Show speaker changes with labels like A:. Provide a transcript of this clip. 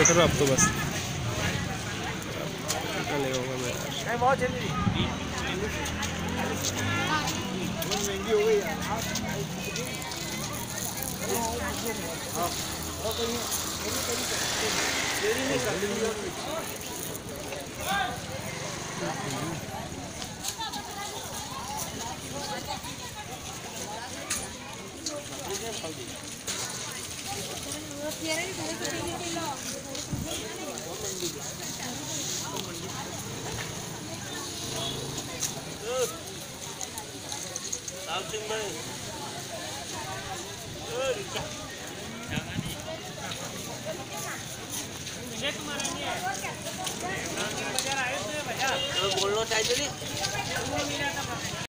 A: देख रहे हो आप तो बस नहीं होगा मेरा।
B: बहुत जल्दी महंगी हो गई यार। बोलना चाहिए।